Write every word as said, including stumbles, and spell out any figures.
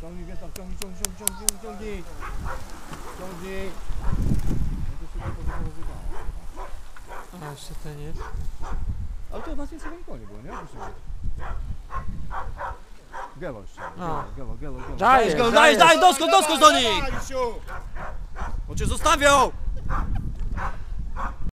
Ciągnij, Wiesław, ciągnij, ciągnij, ciągnij, ciągnij, ciągnij. Ciągnij. A, jeszcze ten jest. Ale to u nas nic chyba nie było, nie? Gelo jeszcze. Gelo, gelo, gelo, gelo. Dajesz, Dajesz, dajesz, dajesz. daj, doskocz, doskocz do nich! Bo cię zostawią!